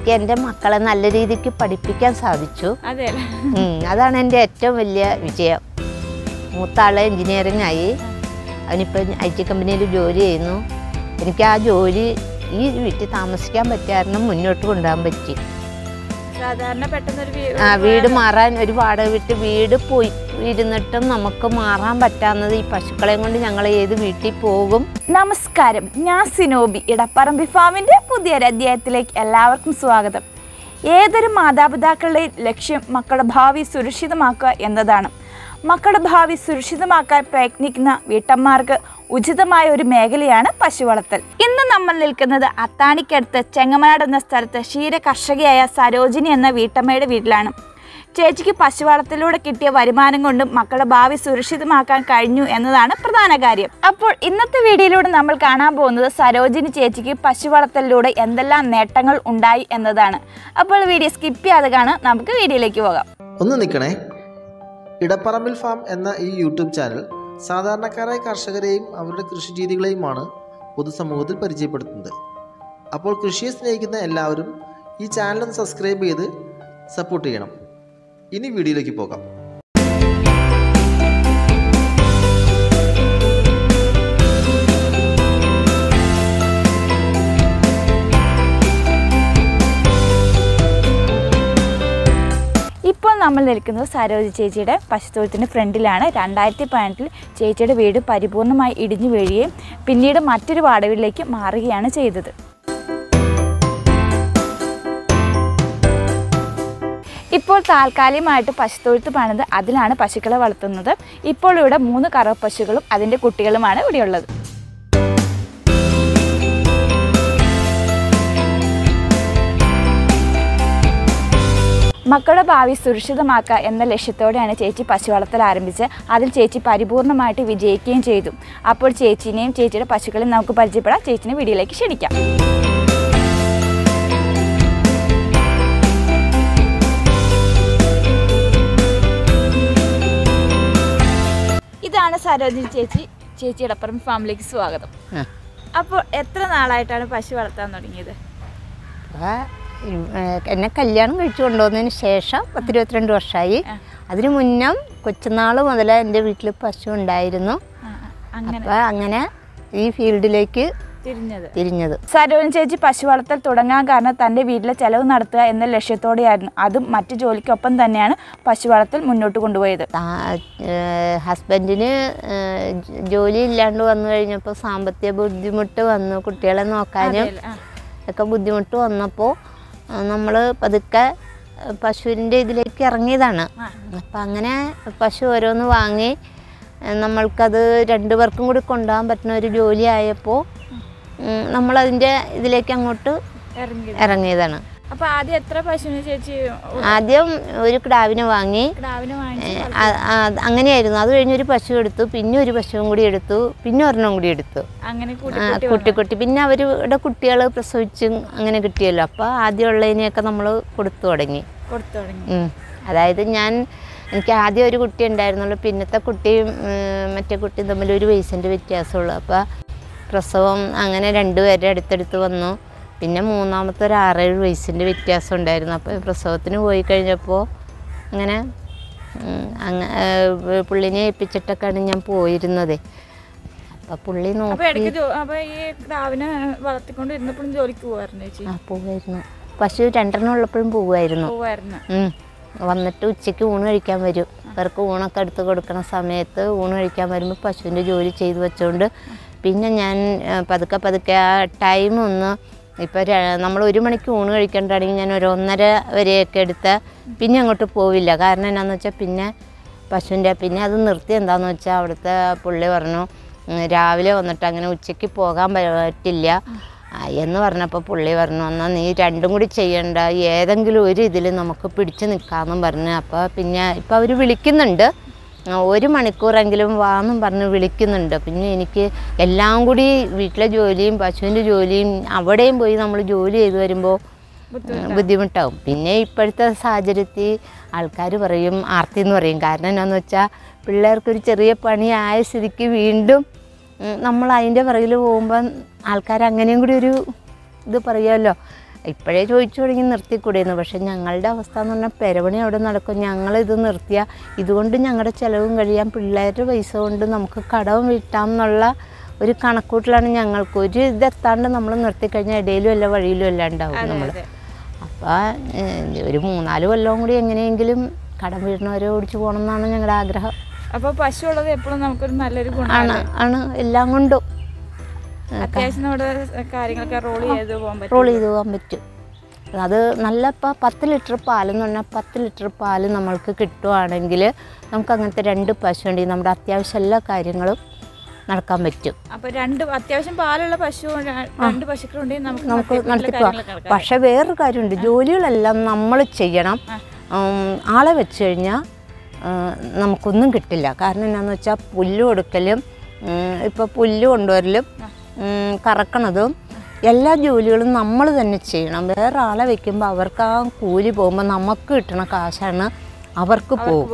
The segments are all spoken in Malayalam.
എനിക്ക് എൻ്റെ മക്കളെ നല്ല രീതിക്ക് പഠിപ്പിക്കാൻ സാധിച്ചു. അതാണ് എൻ്റെ ഏറ്റവും വലിയ വിജയം. മൂത്താളെ എൻജിനീയറിംഗ് ആയി, അവനിപ്പോൾ IT കമ്പനിയിൽ ജോലി ചെയ്യുന്നു. എനിക്ക് ആ ജോലി ഈ വീട്ടിൽ താമസിക്കാൻ പറ്റിയ കാരണം മുന്നോട്ട് കൊണ്ടുപോകാൻ പറ്റി. സാധാരണ പെട്ടെന്നൊരു വീട് മാറാൻ, ഒരു വാടക വിട്ട് വീട് പോയി ഇരുന്നിട്ടും നമുക്ക് മാറാൻ പറ്റാവുന്നത് ഈ പശുക്കളെയും കൊണ്ട് ഞങ്ങൾ ഏത് വീട്ടിൽ പോകും. നമസ്കാരം, ഞാൻ സിനോബി. ഇടപ്പറമ്പി ഫാമിൻ്റെ പുതിയൊരു അധ്യായത്തിലേക്ക് എല്ലാവർക്കും സ്വാഗതം. ഏതൊരു മാതാപിതാക്കളുടെയും ലക്ഷ്യം മക്കളുടെ ഭാവി സുരക്ഷിതമാക്കുക എന്നതാണ്. മക്കളുടെ ഭാവി സുരക്ഷിതമാക്കാൻ പ്രയത്നിക്കുന്ന വീട്ടമ്മമാർക്ക് ഉചിതമായ ഒരു മേഖലയാണ് പശു വളർത്തൽ. ഇന്ന് നമ്മൾ നിൽക്കുന്നത് അത്താണിക്കടുത്ത് ചെങ്ങമനാട് എന്ന സ്ഥലത്ത് ക്ഷീര കർഷകയായ സരോജിനി എന്ന വീട്ടമ്മയുടെ വീട്ടിലാണ്. ചേച്ചിക്ക് പശു വളർത്തലിലൂടെ കിട്ടിയ വരുമാനം കൊണ്ട് മക്കളുടെ ഭാവി സുരക്ഷിതമാക്കാൻ കഴിഞ്ഞു എന്നതാണ് പ്രധാന കാര്യം. അപ്പോൾ ഇന്നത്തെ വീഡിയോയിലൂടെ നമ്മൾ കാണാൻ പോകുന്നത് സരോജിനി ചേച്ചിക്ക് പശു വളർത്തലിലൂടെ എന്തെല്ലാം നേട്ടങ്ങൾ ഉണ്ടായി എന്നതാണ്. അപ്പോൾ വീഡിയോ സ്കിപ്പ് ചെയ്യാതെ കാണാം, നമുക്ക് വീഡിയോയിലേക്ക് പോകാം. ഒന്ന് നിൽക്കണേ. ഇടപ്പറമ്പിൽ ഫാം എന്ന ഈ യൂട്യൂബ് ചാനൽ സാധാരണക്കാരായ കർഷകരെയും അവരുടെ കൃഷി രീതികളെയുമാണ് പൊതുസമൂഹത്തിൽ പരിചയപ്പെടുത്തുന്നത്. അപ്പോൾ കൃഷിയെ സ്നേഹിക്കുന്ന എല്ലാവരും ഈ ചാനൽ സബ്സ്ക്രൈബ് ചെയ്ത് സപ്പോർട്ട് ചെയ്യണം. ഇനി വീഡിയോയിലേക്ക് പോകാം. ഇപ്പോൾ നമ്മൾ നിൽക്കുന്നത് സരോജി ചേച്ചിയുടെ പശുത്തൊഴുത്തിൻ്റെ ഫ്രണ്ടിലാണ്. 2018 ചേച്ചിയുടെ വീട് പരിപൂർണമായി ഇടിഞ്ഞു വീഴുകയും പിന്നീട് മറ്റൊരു വാടകയിലേക്ക് മാറുകയാണ് ചെയ്തത്. ഇപ്പോൾ താൽക്കാലികമായിട്ട് പശുത്തൊഴുത്ത് പണിത് അതിലാണ് പശുക്കളെ വളർത്തുന്നത്. ഇപ്പോൾ ഇവിടെ 3 കറവ പശുക്കളും അതിൻ്റെ കുട്ടികളുമാണ് ഇവിടെയുള്ളത്. മക്കളുടെ ഭാവി സുരക്ഷിതമാക്കുക എന്ന ലക്ഷ്യത്തോടെയാണ് ചേച്ചി പശു വളർത്തൽ ആരംഭിച്ച് അതിൽ ചേച്ചി പരിപൂർണമായിട്ട് വിജയിക്കുകയും ചെയ്തു. അപ്പോൾ ചേച്ചിനെയും ചേച്ചിയുടെ പശുക്കളെയും നമുക്ക് പരിചയപ്പെടാം. ചേച്ചിനെ വീഡിയോയിലേക്ക് ക്ഷണിക്കാം. ഇതാണ് സരോജിനി ചേച്ചി. ചേച്ചി ഇടപ്പറമ്പ് ഫാമിലേക്ക് സ്വാഗതം. അപ്പോൾ എത്ര നാളായിട്ടാണ് പശു വളർത്താൻ തുടങ്ങിയത്? എന്നെ കല്യാണം കഴിച്ചു കൊണ്ടുവന്നതിന് ശേഷം 10-22 വർഷമായി. അതിനു മുന്നേ കൊച്ചുനാൾ മുതലേ എൻ്റെ വീട്ടിൽ പശു ഉണ്ടായിരുന്നു. അപ്പോൾ അങ്ങനെ ഈ ഫീൽഡിലേക്ക് തിരിഞ്ഞത്. സരോജിനി ചേച്ചി പശു വളർത്തൽ തുടങ്ങാൻ കാരണം തൻ്റെ വീട്ടിലെ ചെലവ് നടത്തുക എന്ന ലക്ഷ്യത്തോടെയായിരുന്നു. അതും മറ്റു ജോലിക്കൊപ്പം തന്നെയാണ് പശു വളർത്തൽ മുന്നോട്ട് കൊണ്ടുപോയത്. ഹസ്ബൻഡിന് ജോലി ഇല്ലാണ്ട് വന്നു കഴിഞ്ഞപ്പോൾ സാമ്പത്തിക ബുദ്ധിമുട്ട് വന്നു. കുട്ടികളെ നോക്കാനും ഒക്കെ ബുദ്ധിമുട്ട് വന്നപ്പോൾ നമ്മൾ പതുക്കെ പശുവിൻ്റെ ഇതിലേക്ക് ഇറങ്ങിയതാണ്. അപ്പം അങ്ങനെ പശു ഓരോന്ന് വാങ്ങി നമ്മൾക്കത് 2 പേർക്കും കൂടി കൊണ്ടുപോകാൻ പറ്റുന്ന ഒരു ജോലി ആയപ്പോൾ നമ്മളതിൻ്റെ ഇതിലേക്ക് അങ്ങോട്ട് ഇറങ്ങിയതാണ്. അപ്പോൾ ആദ്യം എത്ര പശുവിനെ ചേച്ചി? ആദ്യം ഒരു കിടാവിനെ വാങ്ങി. അങ്ങനെയായിരുന്നു. അത് കഴിഞ്ഞൊരു പശു എടുത്തു, പിന്നെ ഒരു പശുവും കൂടി എടുത്തു, പിന്നെ ഒരെണ്ണം കൂടി എടുത്തു. കുട്ടി പിന്നെ അവരുടെ കുട്ടികൾ പ്രസവിച്ച് അങ്ങനെ കിട്ടിയല്ലോ. അപ്പോൾ ആദ്യമുള്ളതിനെയൊക്കെ നമ്മൾ കൊടുത്തു തുടങ്ങി. അതായത് എനിക്ക് ആദ്യം ഒരു കുട്ടി ഉണ്ടായിരുന്നുള്ളൂ. പിന്നത്തെ കുട്ടിയും മറ്റേ കുട്ടിയും തമ്മിൽ 1 വയസ്സിൻ്റെ വ്യത്യാസമുള്ളൂ. അപ്പോൾ പ്രസവം അങ്ങനെ 2 പേരുടെ അടുത്തടുത്ത് വന്നു. പിന്നെ മൂന്നാമത്തെ ഒരു 6-7 വയസ്സിൻ്റെ വ്യത്യാസം ഉണ്ടായിരുന്നു. അപ്പോൾ പ്രസവത്തിന് പോയി കഴിഞ്ഞപ്പോൾ അങ്ങനെ പുള്ളിനെ ഏൽപ്പിച്ചിട്ടൊക്കെയാണ് ഞാൻ പോയിരുന്നത്. അപ്പോൾ പുള്ളി നോക്കി പോവായിരുന്നു. പശു 2 ഉള്ളപ്പോഴും പോവായിരുന്നു. വന്നിട്ട് ഉച്ചയ്ക്ക് ഊണ് കഴിക്കാൻ വരും. അവർക്ക് ഊണൊക്കെ എടുത്ത് കൊടുക്കുന്ന സമയത്ത് ഊണ് കഴിക്കാൻ വരുമ്പോൾ പശുവിൻ്റെ ജോലി ചെയ്ത് വെച്ചുകൊണ്ട് പിന്നെ ഞാൻ പതുക്കെ ആ ടൈം ഒന്ന് ഇപ്പോൾ നമ്മൾ 1 മണിക്ക് ഊണ് കഴിക്കേണ്ടതാണെങ്കിൽ ഞാൻ ഒരു 1:30 വരെയൊക്കെ എടുത്ത് പിന്നെ അങ്ങോട്ട് പോവില്ല. കാരണം എന്നാന്ന് വെച്ചാൽ പിന്നെ പശുവിൻ്റെ പിന്നെ അത് നിർത്തി. എന്താണെന്ന് വെച്ചാൽ അവിടുത്തെ പുള്ളി പറഞ്ഞു രാവിലെ വന്നിട്ട് അങ്ങനെ ഉച്ചയ്ക്ക് പോകാൻ പറ്റില്ല എന്ന് പറഞ്ഞപ്പോൾ പുള്ളി പറഞ്ഞു എന്നാൽ നീ 2ഉം കൂടി ചെയ്യണ്ട, ഏതെങ്കിലും ഒരു ഇതിൽ നമുക്ക് പിടിച്ച് നിൽക്കാമെന്നും പറഞ്ഞു. അപ്പോൾ പിന്നെ ഇപ്പോൾ അവർ വിളിക്കുന്നുണ്ട്, 1 മണിക്കൂറെങ്കിലും വാന്നും പറഞ്ഞ് വിളിക്കുന്നുണ്ട്. പിന്നെ എനിക്ക് എല്ലാം കൂടി വീട്ടിലെ ജോലിയും പശുവിൻ്റെ ജോലിയും അവിടെയും പോയി നമ്മൾ ജോലി ചെയ്ത് വരുമ്പോൾ ബുദ്ധിമുട്ടാവും. പിന്നെ ഇപ്പോഴത്തെ സാഹചര്യത്തിൽ ആൾക്കാർ പറയും ആർത്തി എന്ന് പറയും. കാരണം എന്നാന്ന് വെച്ചാൽ പിള്ളേർക്കൊരു ചെറിയ പണിയായ സ്ഥിതിക്ക് വീണ്ടും നമ്മൾ അതിൻ്റെ പിറകിൽ പോകുമ്പം ആൾക്കാർ അങ്ങനെയും കൂടി ഒരു ഇത് പറയുമല്ലോ. ഇപ്പോഴേ ചോദിച്ചു തുടങ്ങി നിർത്തിക്കൂടെയെന്ന്. പക്ഷെ ഞങ്ങളുടെ അവസ്ഥ എന്ന് പറഞ്ഞാൽ പെരപണി അവിടെ നടക്കും. ഞങ്ങളിത് നിർത്തിയാൽ ഇതുകൊണ്ട് ഞങ്ങളുടെ ചിലവും കഴിയാം, പിള്ളേരുടെ പൈസ കൊണ്ട് നമുക്ക് കടവും വീട്ടാം എന്നുള്ള ഒരു കണക്കൂട്ടിലാണ് ഞങ്ങൾക്ക്. ഒരു ഇതെത്താണ്ട് നമ്മൾ നിർത്തിക്കഴിഞ്ഞാൽ ഇടയിലും അല്ല വഴിയിലും എല്ലാം ഉണ്ടാവും നമ്മൾ. അപ്പോൾ ഒരു 3-4 കൊല്ലവും കൂടി എങ്ങനെയെങ്കിലും കടം വീടിനവരെ ഓടിച്ചു പോകണം എന്നാണ് ഞങ്ങളുടെ ആഗ്രഹം. അപ്പോൾ പശു ഉള്ളത് എപ്പോഴും നമുക്കൊരു നല്ലൊരു ഗുണമാണ്. ആണ് എല്ലാം കൊണ്ടും അത്യാവശ്യം നമ്മുടെ കാര്യങ്ങളൊക്കെ റോൾ ചെയ്ത് പോകാൻ പറ്റും. അത് നല്ല ഇപ്പോൾ 10 ലിറ്റർ പാലെന്ന് പറഞ്ഞാൽ 10 ലിറ്റർ പാല് നമ്മൾക്ക് കിട്ടുവാണെങ്കിൽ നമുക്ക് അങ്ങനത്തെ 2 പശു ഉണ്ടെങ്കിൽ നമ്മുടെ അത്യാവശ്യം എല്ലാ കാര്യങ്ങളും നടക്കാൻ പറ്റും. അപ്പോൾ അത്യാവശ്യം പാലുള്ള പശു 2 പശുക്കളുണ്ടെങ്കിൽ നമുക്ക് നടത്തിപ്പോവാം. പക്ഷെ വേറൊരു കാര്യമുണ്ട്, ജോലികളെല്ലാം നമ്മൾ ചെയ്യണം. ആളെ വെച്ച് കഴിഞ്ഞാൽ നമുക്കൊന്നും കിട്ടില്ല. കാരണം എന്താണെന്ന് വെച്ചാൽ പുല്ല് കൊടുക്കലും ഇപ്പോൾ പുല്ല് കൊണ്ടുവരലും കറക്കണതും എല്ലാ ജോലികളും നമ്മൾ തന്നെ ചെയ്യണം. വേറെ ആളെ വെക്കുമ്പോൾ അവർക്ക് ആ കൂലി പോകുമ്പോൾ നമുക്ക് കിട്ടണ കാശാണ് അവർക്ക് പോകും.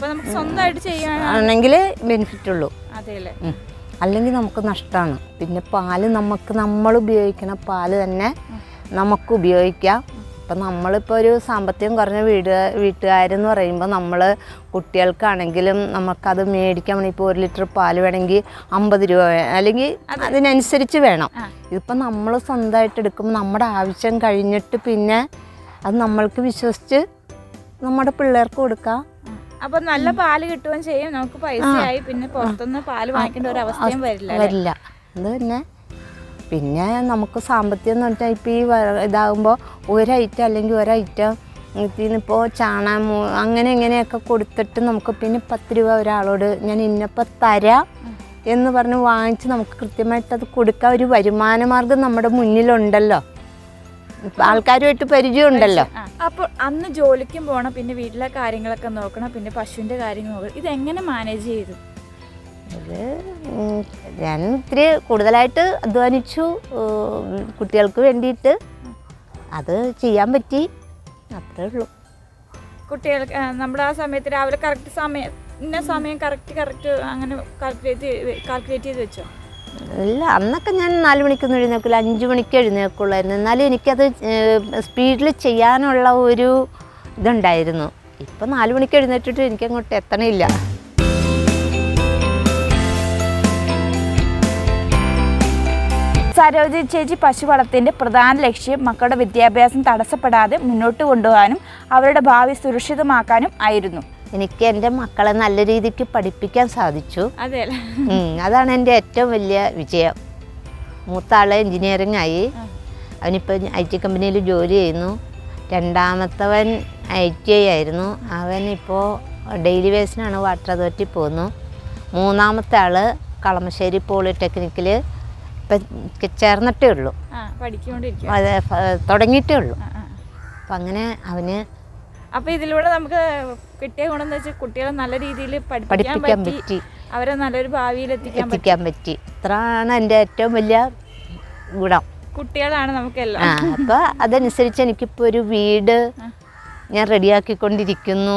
ആണെങ്കിൽ ബെനിഫിറ്റുള്ളൂ, അല്ലെങ്കിൽ നമുക്ക് നഷ്ടമാണ്. പിന്നെ പാല് നമ്മൾ ഉപയോഗിക്കണ പാല് തന്നെ നമുക്ക് ഉപയോഗിക്കാം. അപ്പം നമ്മളിപ്പോൾ ഒരു സാമ്പത്തികം കുറഞ്ഞ വീട്ടുകാരെന്ന് പറയുമ്പോൾ നമ്മൾ കുട്ടികൾക്കാണെങ്കിലും നമുക്കത് മേടിക്കാൻ വേണമെങ്കിൽ ഇപ്പോൾ 1 ലിറ്റർ പാല് വേണമെങ്കിൽ 50 രൂപ അല്ലെങ്കിൽ അതിനനുസരിച്ച് വേണം. ഇതിപ്പോൾ നമ്മൾ സ്വന്തമായിട്ട് എടുക്കുമ്പോൾ നമ്മുടെ ആവശ്യം കഴിഞ്ഞിട്ട് പിന്നെ അത് നമ്മൾക്ക് വിശ്വസിച്ച് നമ്മുടെ പിള്ളേർക്ക് കൊടുക്കാം. അപ്പോൾ നല്ല പാല് കിട്ടുകയും ചെയ്യും, നമുക്ക് പൈസയായി, പിന്നെ പുറത്തുനിന്ന് പാല് വാങ്ങിക്കേണ്ട ഒരു അവസ്ഥയും വരില്ല. അത് പിന്നെ നമുക്ക് സാമ്പത്തികം എന്ന് പറഞ്ഞാൽ ഇപ്പോൾ ഈ ഇതാകുമ്പോൾ ഒരൈറ്റം അല്ലെങ്കിൽ ഒരൈറ്റം ഇപ്പോൾ ചാണകം അങ്ങനെ ഇങ്ങനെയൊക്കെ കൊടുത്തിട്ട് നമുക്ക് പിന്നെ 10 രൂപ ഒരാളോട് ഞാൻ ഇന്നപ്പോൾ തരാം എന്ന് പറഞ്ഞ് വാങ്ങിച്ച് നമുക്ക് കൃത്യമായിട്ട് അത് കൊടുക്കാൻ ഒരു വരുമാന മാർഗം നമ്മുടെ മുന്നിലുണ്ടല്ലോ, ആൾക്കാരുമായിട്ട് പരിചയമുണ്ടല്ലോ. അപ്പോൾ അന്ന് ജോലിക്കും പോകണം, പിന്നെ വീട്ടിലെ കാര്യങ്ങളൊക്കെ നോക്കണം, പിന്നെ പശുവിൻ്റെ കാര്യങ്ങൾ നോക്കണം. ഇതെങ്ങനെ മാനേജ് ചെയ്തു? അത് ഞാൻ ഇത്തിരി കൂടുതലായിട്ട് അധ്വാനിച്ചു കുട്ടികൾക്ക് വേണ്ടിയിട്ട്. അത് ചെയ്യാൻ പറ്റി, അത്രേ ഉള്ളൂ. കുട്ടികൾക്ക് നമ്മുടെ ആ സമയത്ത് രാവിലെ കറക്റ്റ് സമയം കറക്റ്റ് അങ്ങനെ കാൽക്കുലേറ്റ് ചെയ്ത് വെച്ചോ? ഇല്ല, അന്നൊക്കെ ഞാൻ 4 മണിക്കൊന്നും എഴുന്നേക്കില്ല, 5 മണിക്ക് എഴുന്നേക്കുള്ളായിരുന്നു. എന്നാലും എനിക്കത് സ്പീഡിൽ ചെയ്യാനുള്ള ഒരു ഇതുണ്ടായിരുന്നു. ഇപ്പം 4 മണിക്ക് എഴുന്നേറ്റിട്ട് എനിക്കങ്ങോട്ട് എത്തണില്ല. സരോജ ചേച്ചി പശു വളർത്തലിൻ്റെ പ്രധാന ലക്ഷ്യം മക്കളുടെ വിദ്യാഭ്യാസം തടസ്സപ്പെടാതെ മുന്നോട്ട് കൊണ്ടുപോകാനും അവരുടെ ഭാവി സുരക്ഷിതമാക്കാനും ആയിരുന്നു. എനിക്ക് എൻ്റെ മക്കളെ നല്ല രീതിക്ക് പഠിപ്പിക്കാൻ സാധിച്ചു. അതാണ് എൻ്റെ ഏറ്റവും വലിയ വിജയം. മൂത്ത ആൾ എൻജിനീയറിംഗ് ആയി, അവനിപ്പോൾ IT കമ്പനിയിൽ ജോലി ചെയ്യുന്നു. രണ്ടാമത്തവൻ ITI ആയിരുന്നു, അവനിപ്പോൾ ഡെയിലി വേസിനാണ് വാട്ടർ അതോറിറ്റി പോകുന്നു. മൂന്നാമത്തെ ആൾ കളമശ്ശേരി പോളിടെക്നിക്കിൽ ഇപ്പം ചേർന്നിട്ടേ ഉള്ളൂ, തുടങ്ങിയിട്ടേ ഉള്ളൂ. അപ്പം അങ്ങനെ അവന് അപ്പോൾ ഇതിലൂടെ നമുക്ക് കിട്ടിയ ഗുണമെന്ന് വെച്ചാൽ കുട്ടികളെ നല്ല രീതിയിൽ പഠിപ്പിക്കാൻ പറ്റി, അവരെ നല്ലൊരു ഭാവിയിൽ എത്തിക്കാൻ പറ്റി. അത്രയാണ് എൻ്റെ ഏറ്റവും വലിയ ഗുണം. കുട്ടികളാണ് നമുക്കെല്ലാം. അപ്പോൾ അതനുസരിച്ച് എനിക്കിപ്പോൾ ഒരു വീട് ഞാൻ റെഡിയാക്കിക്കൊണ്ടിരിക്കുന്നു.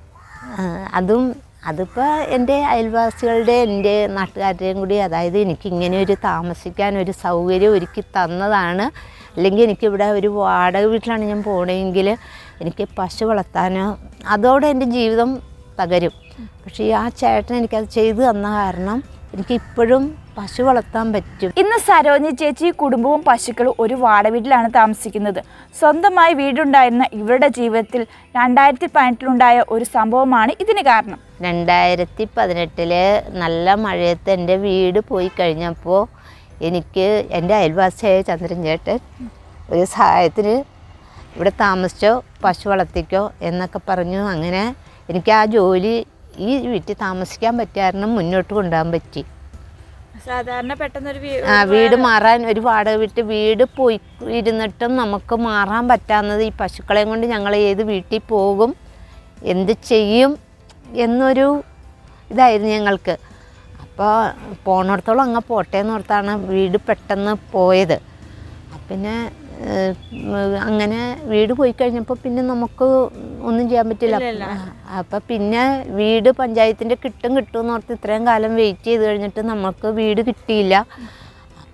അതിപ്പോൾ എൻ്റെ അയൽവാസികളുടെ എൻ്റെ നാട്ടുകാരുടെയും കൂടി, അതായത് എനിക്കിങ്ങനെ ഒരു താമസിക്കാൻ ഒരു സൗകര്യം ഒരുക്കി തന്നതാണ്. അല്ലെങ്കിൽ എനിക്കിവിടെ ഒരു വാടക വീട്ടിലാണ് ഞാൻ പോകണമെങ്കിൽ എനിക്ക് പശു വളർത്താനോ അതോടെ എൻ്റെ ജീവിതം തകരും. പക്ഷേ ആ ചേട്ടൻ എനിക്കത് ചെയ്തു തന്ന കാരണം എനിക്ക് ഇപ്പോഴും പശു വളർത്താൻ പറ്റും. ഇന്ന് സരോജിനി ചേച്ചി കുടുംബവും പശുക്കളും ഒരു വാടക വീട്ടിലാണ് താമസിക്കുന്നത്. സ്വന്തമായി വീടുണ്ടായിരുന്ന ഇവരുടെ ജീവിതത്തിൽ 2018 ഒരു സംഭവമാണ് ഇതിന് കാരണം. 2018 നല്ല മഴയത്ത് എൻ്റെ വീട് പോയി കഴിഞ്ഞപ്പോൾ എനിക്ക് എൻ്റെ അയൽവാസിയായ ചന്ദ്രൻ ചേട്ടൻ ഒരു സഹായത്തിന് ഇവിടെ താമസിച്ചോ പശു വളർത്തിക്കോ എന്നൊക്കെ പറഞ്ഞു. അങ്ങനെ എനിക്ക് ആ ജോലി ഈ വീട്ടിൽ താമസിക്കാൻ പറ്റിയ കാരണം മുന്നോട്ട് കൊണ്ടുപോകാൻ പറ്റി. സാധാരണ പെട്ടെന്നൊരു വീട് മാറാൻ, ഒരു വാടക വീട് പോയി ഇരുന്നിട്ടും നമുക്ക് മാറാൻ പറ്റാവുന്നത് ഈ പശുക്കളെയും കൊണ്ട് ഞങ്ങൾ ഏത് വീട്ടിൽ പോകും, എന്ത് ചെയ്യും എന്നൊരു ഇതായിരുന്നു ഞങ്ങൾക്ക്. അപ്പോൾ പോണിടത്തോളം അങ്ങ് പോട്ടെ എന്നോർത്താണ് വീട് പെട്ടെന്ന് പോയത്. പിന്നെ അങ്ങനെ വീട് പോയി കഴിഞ്ഞപ്പോൾ പിന്നെ നമുക്ക് ഒന്നും ചെയ്യാൻ പറ്റില്ല. അപ്പം പിന്നെ വീട് പഞ്ചായത്തിൻ്റെ കിട്ടുമെന്ന് ഓർത്ത് ഇത്രയും കാലം വെയിറ്റ് ചെയ്ത് കഴിഞ്ഞിട്ട് നമുക്ക് വീട് കിട്ടിയില്ല.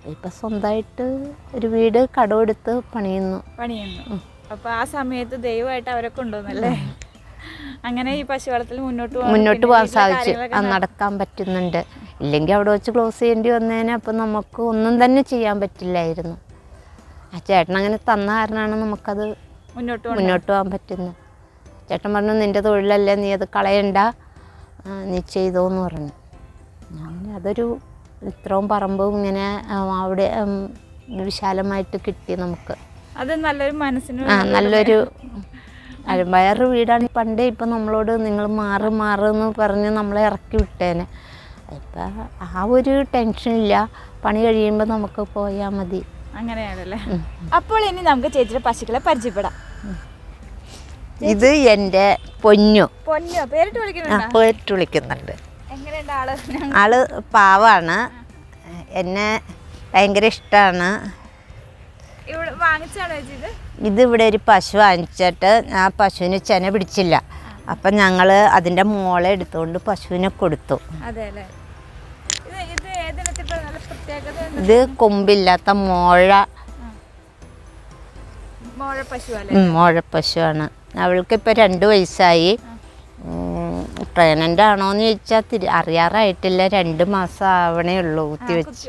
ഇപ്പം സ്വന്തമായിട്ട് ഒരു വീട് കടമെടുത്ത് പണിയുന്നു. അപ്പോൾ ആ സമയത്ത് ദൈവമായിട്ട് അവരെ കൊണ്ടുവന്നല്ലേ? അങ്ങനെ ഈ പശു വളർത്തൽ മുന്നോട്ട് പോകാൻ സാധിച്ചു. നടക്കാൻ പറ്റുന്നുണ്ട്. ഇല്ലെങ്കിൽ അവിടെ വെച്ച് ക്ലോസ് ചെയ്യേണ്ടി വന്നേനെ. അപ്പം നമുക്ക് ഒന്നും തന്നെ ചെയ്യാൻ പറ്റില്ലായിരുന്നു. ആ ചേട്ടൻ അങ്ങനെ തന്ന കാരണമാണ് നമുക്കത് മുന്നോട്ട് പോകാൻ പറ്റുന്നത്. ചേട്ടൻ പറഞ്ഞു നിൻ്റെ തൊഴിലല്ലേ, നീ അത് കളയണ്ട, നീ ചെയ്തോന്ന് പറഞ്ഞു. അങ്ങനെ അതൊരു ഇത്രയും പറമ്പും ഇങ്ങനെ അവിടെ വിശാലമായിട്ട് കിട്ടി നമുക്ക്. അത് നല്ലൊരു മനസ്സിന് നല്ലൊരു വേറൊരു വീടാണ്. പണ്ടേ ഇപ്പം നമ്മളോട് നിങ്ങൾ മാറുമെന്ന് പറഞ്ഞ് നമ്മളെ ഇറക്കി വിട്ടേനെ. ഇപ്പം ആ ഒരു ടെൻഷനില്ല. പണി കഴിയുമ്പോൾ നമുക്ക് പോയാൽ മതി. അങ്ങനെയാണല്ലേ? അപ്പോൾ ഇനി നമുക്ക് ചേച്ചിയുടെ പശുക്കളെ പരിചയപ്പെടാം. ഇത് എൻ്റെ പൊന്നു. പേരിട്ട് വിളിക്കുന്നുണ്ട്. എങ്ങനെയുണ്ട് ആള് പാവാണ്. എന്നെ ഭയങ്കര ഇഷ്ടമാണ്. ഇത് ഇവിടെ ഒരു പശു വാങ്ങിച്ചിട്ട് ആ പശുവിന് ചെന പിടിച്ചില്ല. അപ്പം ഞങ്ങൾ അതിൻ്റെ മോളെ എടുത്തുകൊണ്ട് പശുവിനെ കൊടുത്തു. ഇത് കൊമ്പില്ലാത്ത മോഴ പശുവാണ്. അവൾക്കിപ്പോൾ 2 വയസ്സായി. പ്രഗ്നൻ്റ് ആണോയെന്ന് ചോദിച്ചാൽ അറിയാറായിട്ടില്ല. 2 മാസം ആവണേ ഉള്ളൂ കുത്തിവെച്ച്.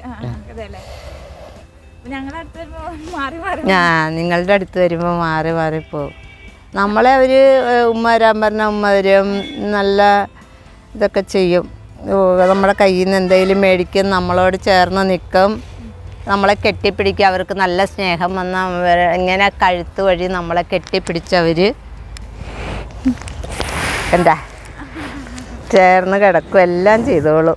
നിങ്ങളുടെ അടുത്ത് വരുമ്പോൾ മാറി പോകും. നമ്മളെ അവർ ഉമ്മ വരാൻ പറഞ്ഞാൽ ഉമ്മ വരും. നല്ല ഇതൊക്കെ ചെയ്യും. നമ്മുടെ കയ്യിൽ നിന്ന് എന്തെങ്കിലും മേടിക്കും, നമ്മളോട് ചേർന്ന് നിൽക്കും, നമ്മളെ കെട്ടിപ്പിടിക്കും. അവർക്ക് നല്ല സ്നേഹം വന്ന ഇങ്ങനെ കഴുത്ത് വഴി നമ്മളെ കെട്ടിപ്പിടിച്ചവർ എന്താ ചേർന്ന് കിടക്കും, എല്ലാം ചെയ്തോളും.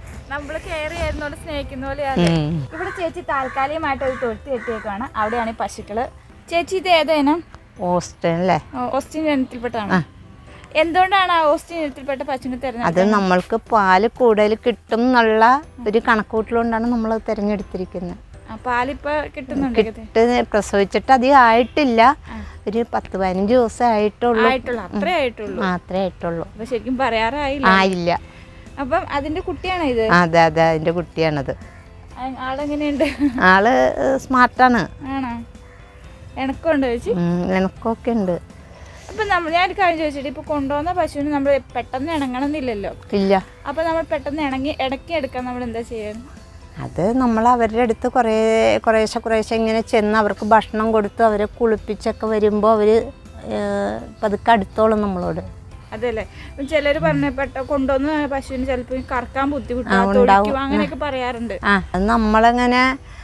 ഇവിടെ ചേച്ചി താൽക്കാലികമായിട്ട് ഒരു തൊഴുത്ത് കെട്ടിയേക്കാണ്. അവിടെയാണ് ഈ പശുക്കള്. ചേച്ചി ഇത് ഏതാനും? ഓസ്റ്റിൻ അല്ലേ? ഓസ്റ്റിൻ ഇനത്തിൽപ്പെട്ടാണ്. എന്തുകൊണ്ടാണ് ആ ഓസ്റ്റിൻ ഇനത്തിൽപ്പെട്ട പശുവിനെ തിരഞ്ഞെടുത്തത്? അത് നമ്മൾക്ക് പാല് കൂടുതൽ കിട്ടും എന്നുള്ള ഒരു കണക്കൂട്ടിലുകൊണ്ടാണ് നമ്മൾ തിരഞ്ഞെടുത്തിരിക്കുന്നത്. പാലിപ്പോ കിട്ടുന്നുണ്ട്? പ്രസവിച്ചിട്ട് അധികം ആയിട്ടില്ല. ഒരു 10-15 ദിവസം ആയിട്ടുള്ളൂ. അത്രേ ആയിട്ടുള്ളൂ. ശരിക്കും ആയില്ല. അപ്പം അതിന്റെ കുട്ടിയാണോ ഇത്? അതെ അതിന്റെ കുട്ടിയാണത്. ആളെങ്ങനെയുണ്ട്? ആള് സ്മാർട്ടാണ്. ആണോ? ഇണക്കമുണ്ടോ ചേച്ചി? ഇണക്കമൊക്കെ ഉണ്ട്. അപ്പൊ ഞാനൊരു കാര്യം ചോദിച്ചിട്ട്, ഇപ്പൊ കൊണ്ടുവന്ന പശുവിന് നമ്മൾ പെട്ടെന്ന് ഇണങ്ങണമെന്നില്ലല്ലോ? ഇല്ല. അപ്പൊ നമ്മൾ പെട്ടെന്ന് ഇടയ്ക്ക് എടുക്കാൻ നമ്മൾ എന്താ ചെയ്യാൻ? അത് നമ്മൾ അവരുടെ അടുത്ത് കുറേശ്ശെ ഇങ്ങനെ ചെന്ന് അവർക്ക് ഭക്ഷണം കൊടുത്ത് അവരെ കുളിപ്പിച്ചൊക്കെ വരുമ്പോൾ അവർ പതുക്കെ അടുത്തോളും നമ്മളോട്. അതെല്ലേ? ചിലർ പറഞ്ഞ കൊണ്ടുവന്ന് പശുവിന് ചിലപ്പോൾ കറക്കാൻ ബുദ്ധിമുട്ടാവും അങ്ങനെയൊക്കെ പറയാറുണ്ട്. അത് നമ്മളങ്ങനെ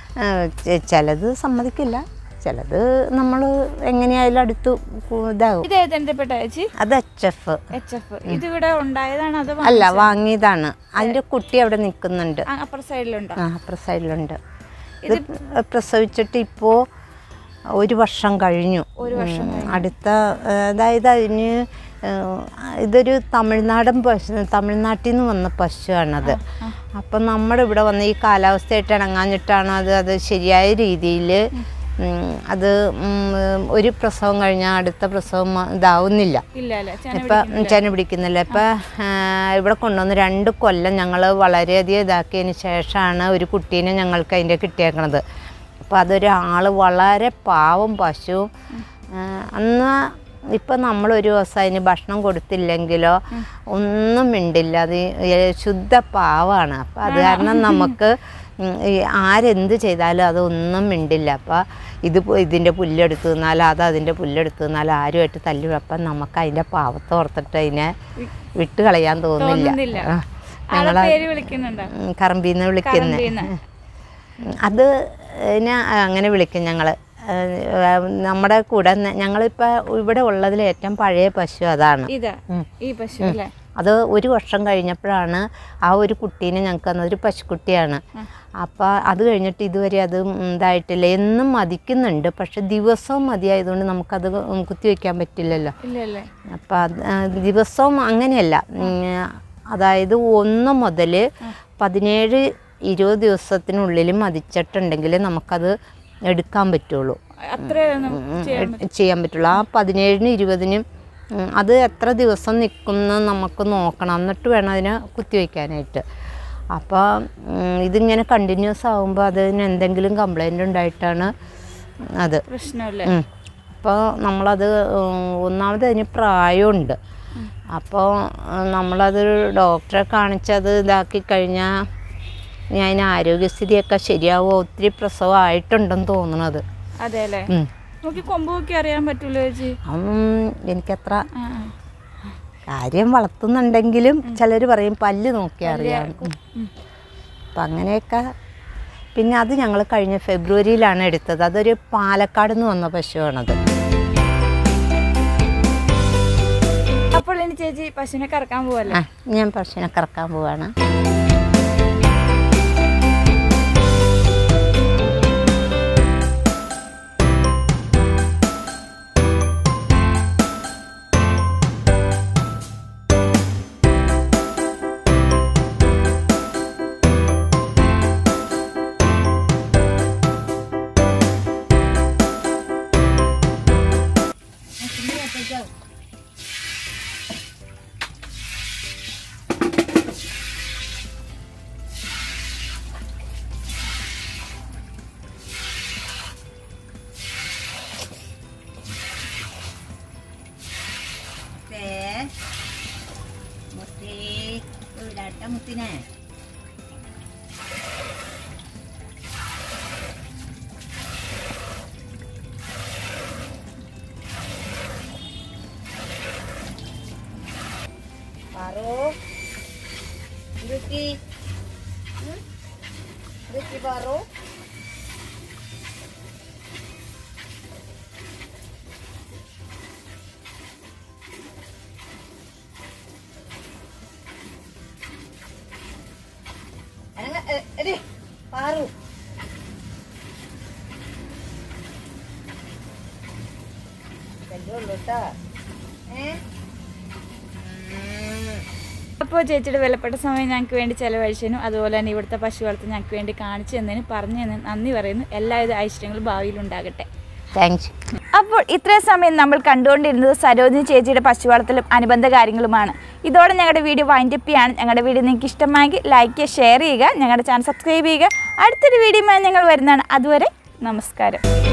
ചിലത് സമ്മതിക്കില്ല, ചിലത് നമ്മൾ എങ്ങനെയായാലും അടുത്ത് ഇതാവും. ഇത് ഏതെന്തപ്പെട്ട ചേച്ചി? അത് HF. ഇത് ഇവിടെ ഉണ്ടായതാണ്? അത് അല്ല, വാങ്ങിയതാണ്. അതിന്റെ കുട്ടി അവിടെ നിൽക്കുന്നുണ്ട്. അപ്പുറ സൈഡിലുണ്ട്. അപ്പുറ സൈഡിലുണ്ട്. ഇത് പ്രസവിച്ചിട്ട് ഇപ്പോൾ 1 വർഷം കഴിഞ്ഞു. അടുത്ത അതായത് അതിന് ഇതൊരു തമിഴ്നാട്ടിൽ നിന്ന് വന്ന പശുവാണത്. അപ്പം നമ്മുടെ ഇവിടെ വന്ന് ഈ കാലാവസ്ഥയായിട്ട് ഇണങ്ങാഞ്ഞിട്ടാണ് അത് ശരിയായ രീതിയിൽ അത് ഒരു പ്രസവം കഴിഞ്ഞാൽ അടുത്ത പ്രസവം ഇതാവുന്നില്ല, ഇപ്പം ചെന പിടിക്കുന്നില്ല. ഇപ്പം ഇവിടെ കൊണ്ടുവന്ന് 2 കൊല്ലം ഞങ്ങൾ വളരെയധികം ഇതാക്കിയതിന് ശേഷമാണ് ഒരു കുട്ടീനെ ഞങ്ങൾക്ക് അതിൻ്റെ കിട്ടിയേക്കണത്. അപ്പോൾ അതൊരാൾ വളരെ പാവം പശു. അന്ന് ഇപ്പം നമ്മളൊരു ദിവസം അതിന് ഭക്ഷണം കൊടുത്തില്ലെങ്കിലോ ഒന്നും മിണ്ടില്ല. അത് ശുദ്ധ പാവമാണ്. അപ്പം അത് കാരണം നമുക്ക് ആരെന്ത് ചെയ്താലും അതൊന്നും മിണ്ടില്ല. അപ്പം ഇതിൻ്റെ പുല്ലെടുത്ത് നിന്നാലും അതിൻ്റെ പുല്ലെടുത്ത് നിന്നാലും ആരുമായിട്ട് തല്ലി. അപ്പം നമുക്ക് അതിൻ്റെ പാവത്തെ ഓർത്തിട്ട് അതിനെ വിട്ട് കളയാൻ തോന്നുന്നില്ല. ഞങ്ങളെ കറമ്പീന്ന് വിളിക്കുന്നത് അത് അങ്ങനെ വിളിക്കും ഞങ്ങൾ. നമ്മുടെ കൂടെ ഞങ്ങളിപ്പോൾ ഇവിടെ ഉള്ളതിൽ ഏറ്റവും പഴയ പശു അതാണ്. അത് 1 വർഷം കഴിഞ്ഞപ്പോഴാണ് ആ ഒരു കുട്ടീനെ ഞങ്ങൾക്ക് തന്നതൊരു പശുക്കുട്ടിയാണ്. അപ്പോൾ അത് കഴിഞ്ഞിട്ട് ഇതുവരെ അത് ഇതായിട്ടില്ല. എന്നും മതിക്കുന്നുണ്ട്, പക്ഷെ ദിവസവും മതിയായതുകൊണ്ട് നമുക്കത് കുത്തിവെക്കാൻ പറ്റില്ലല്ലോ. അപ്പം ദിവസവും അങ്ങനെയല്ല. അതായത് 1 മുതൽ 17-20 ദിവസത്തിനുള്ളിൽ മതിച്ചിട്ടുണ്ടെങ്കിൽ നമുക്കത് എടുക്കാൻ പറ്റുള്ളൂ, ചെയ്യാൻ പറ്റുള്ളൂ. ആ 17-നും 20-നും അത് എത്ര ദിവസം നിൽക്കുന്നു നമുക്ക് നോക്കണം, എന്നിട്ട് വേണം അതിനെ കുത്തിവെക്കാനായിട്ട്. അപ്പോൾ ഇതിങ്ങനെ കണ്ടിന്യൂസ് ആകുമ്പോൾ അതിന് എന്തെങ്കിലും കംപ്ലൈൻ്റ് ഉണ്ടായിട്ടാണ് അത് പ്രശ്നമല്ലേ. അപ്പോൾ നമ്മളത് ഒന്നാമത് അതിന് പ്രായമുണ്ട്. അപ്പോൾ നമ്മളത് ഡോക്ടറെ കാണിച്ചത് ഇതാക്കി കഴിഞ്ഞാൽ ഞാൻ അതിന് ആരോഗ്യസ്ഥിതിയൊക്കെ ശരിയാവുമോ, ഒത്തിരി പ്രസവമായിട്ടുണ്ടെന്ന് തോന്നണത്. അതെ അല്ലേ, നോക്കി കൊമ്പൊക്കെ അറിയാൻ പറ്റൂല ചേച്ചി. എനിക്കത്ര കാര്യം വളർത്തുന്നുണ്ടെങ്കിലും ചിലർ പറയും പല്ല് നോക്കി അറിയാം. അപ്പം അങ്ങനെയൊക്കെ. പിന്നെ അത് ഞങ്ങൾ കഴിഞ്ഞ ഫെബ്രുവരിയിലാണ് എടുത്തത്. അതൊരു പാലക്കാട് നിന്ന് വന്ന പശുവാണത്. അപ്പോൾ ഇനി ചേച്ചി പശുവിനെ കറക്കാൻ പോവല്ലേ? ഞാൻ പശുവിനെ കറക്കാൻ പോവാണ്. മുത്തിനെ Baru Ruki Ruki baru ada baru dulu tak അപ്പോൾ ചേച്ചിയുടെ വിലപ്പെട്ട സമയം ഞങ്ങൾക്ക് വേണ്ടി ചിലവഴിച്ചതിനും അതുപോലെ തന്നെ ഇവിടുത്തെ പശു വളർത്തി ഞങ്ങൾക്ക് വേണ്ടി കാണിച്ചു തന്നതിനും പറഞ്ഞു തന്നതിനും നന്ദി പറയുന്നു. എല്ലാവിധ ഐശ്വര്യങ്ങളും ഭാവിയിൽ ഉണ്ടാകട്ടെ. താങ്ക്സ്. അപ്പോൾ ഇത്രയും സമയം നമ്മൾ കണ്ടുകൊണ്ടിരുന്നത് സരോജിനി ചേച്ചിയുടെ പശു വളർത്തലും അനുബന്ധ കാര്യങ്ങളുമാണ്. ഇതോടെ ഞങ്ങളുടെ വീഡിയോ വൈൻഡപ്പ് ചെയ്യാണ്. ഞങ്ങളുടെ വീഡിയോ നിങ്ങൾക്ക് ഇഷ്ടമായെങ്കിൽ ലൈക്ക് ചെയ്യുക, ഷെയർ ചെയ്യുക, ഞങ്ങളുടെ ചാനൽ സബ്സ്ക്രൈബ് ചെയ്യുക. അടുത്തൊരു വീഡിയോയുമായി ഞങ്ങൾ വരുന്നതാണ്. അതുവരെ നമസ്കാരം.